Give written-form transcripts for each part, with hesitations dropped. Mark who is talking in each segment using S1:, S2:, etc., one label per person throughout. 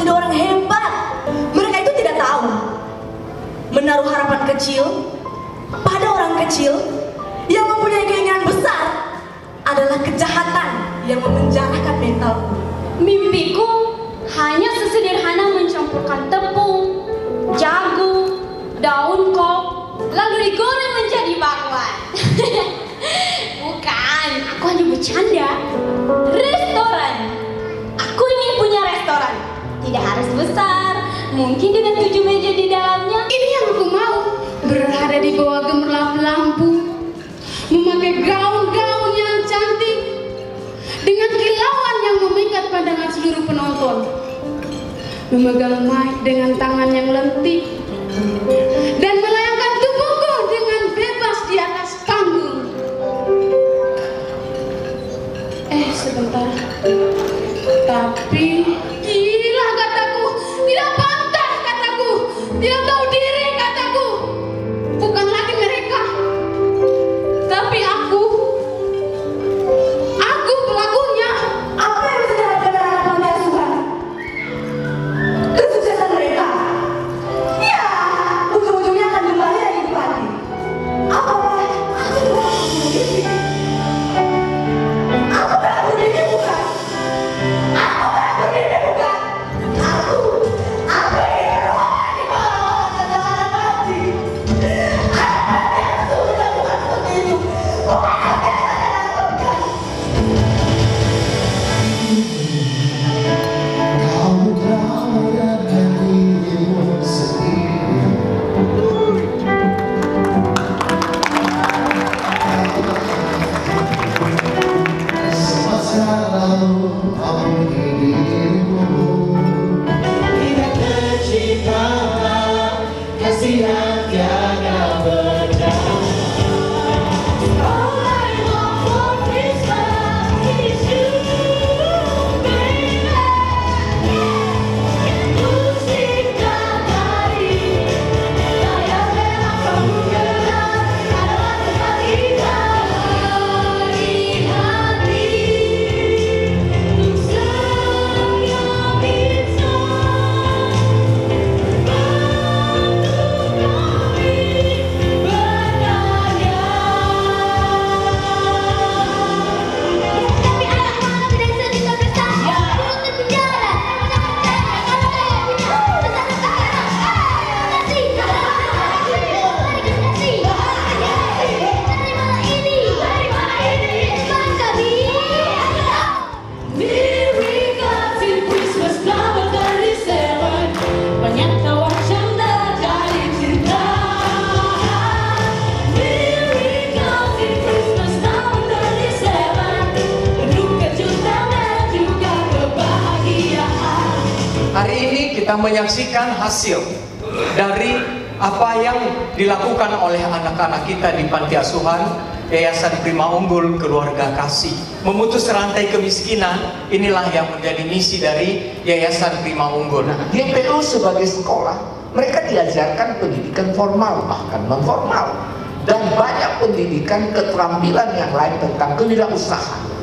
S1: jadi orang hebat. Mereka itu tidak tahu menaruh harapan kecil pada orang kecil yang mempunyai keinginan besar adalah kejahatan yang memenjarakan mentalku.
S2: Mimpiku hanya sesederhana mencampurkan tepung, jagung, daun kol, lalu digoreng menjadi bakwan. Bukan, aku hanya bercanda. Restoran. Aku ingin punya restoran. Tidak harus besar, mungkin dengan 7 meja di dalamnya.
S3: Ini yang aku mau, berada di bawah gemerlap lampu, memakai gaun-gaun yang cantik, dengan kilauan yang memikat pandangan seluruh penonton, memegang mic dengan tangan yang lentik, dan melayangkan tubuhku dengan bebas di atas panggung. Sebentar. Tapi gila kataku, tidak pantas kataku, tidak tahu diri kataku. Bukan lagi mereka, tapi aku pelakunya.
S1: Apa yang bisa diharapkan dari anak panti asuhan? Kesuksesan mereka, ya ujung-ujungnya akan kembali lagi ke panti. Apakah aku bunuh diri? Aku bunuh diri bukan? Aku bunuh diri bukan? Aku ingin roh di bawah anak panti. Anak panti sudah bukan seperti itu. Bukan seperti itu.
S4: Hari ini kita menyaksikan hasil dari apa yang dilakukan oleh anak-anak kita di Panti Asuhan Yayasan Prima Unggul Keluarga Kasih. Memutus rantai kemiskinan, inilah yang menjadi misi dari Yayasan Prima Unggul.
S5: YPU sebagai sekolah, mereka diajarkan pendidikan formal, bahkan non formal, dan banyak pendidikan keterampilan yang lain tentang kewirausahaan.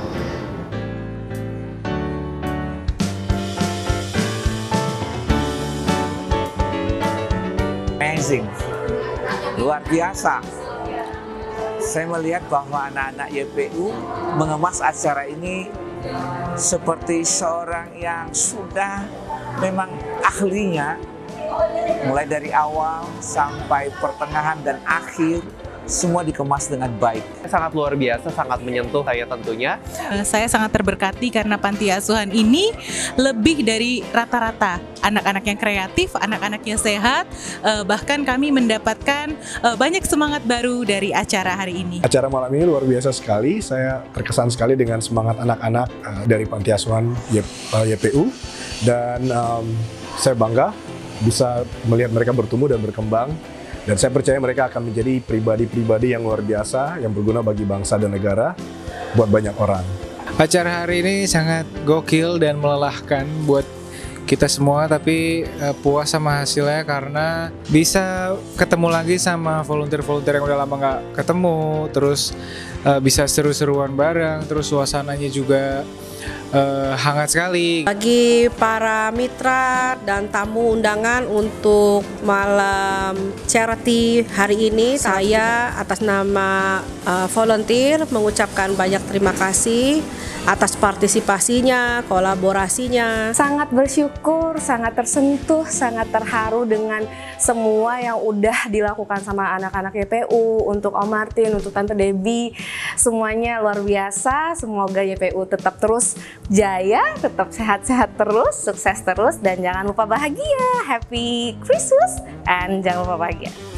S6: Amazing, luar biasa. Saya melihat bahwa anak-anak YPU mengemas acara ini seperti seorang yang sudah memang ahlinya, mulai dari awal sampai pertengahan dan akhir, semua dikemas dengan baik.
S7: Sangat luar biasa, sangat menyentuh saya tentunya.
S8: Saya sangat terberkati karena panti asuhan ini lebih dari rata-rata. Anak-anak yang kreatif, anak-anak yang sehat, bahkan kami mendapatkan banyak semangat baru dari acara hari ini.
S9: Acara malam ini luar biasa sekali, saya terkesan sekali dengan semangat anak-anak dari panti asuhan YPU, dan saya bangga bisa melihat mereka bertumbuh dan berkembang. Dan saya percaya mereka akan menjadi pribadi-pribadi yang luar biasa, yang berguna bagi bangsa dan negara, buat banyak orang.
S10: Acara hari ini sangat gokil dan melelahkan buat kita semua, tapi puas sama hasilnya karena bisa ketemu lagi sama volunteer-volunteer yang udah lama nggak ketemu, terus bisa seru-seruan bareng, terus suasananya juga hangat sekali.
S11: Bagi para mitra dan tamu undangan untuk malam charity hari ini, saya atas nama volunteer mengucapkan banyak terima kasih atas partisipasinya, kolaborasinya.
S12: Sangat bersyukur, sangat tersentuh, sangat terharu dengan semua yang udah dilakukan sama anak-anak YPU, untuk Om Martin, untuk Tante Debbie, semuanya luar biasa. Semoga YPU tetap terus jaya, tetap sehat-sehat terus, sukses terus, dan jangan lupa bahagia. Happy Christmas and jangan lupa bahagia.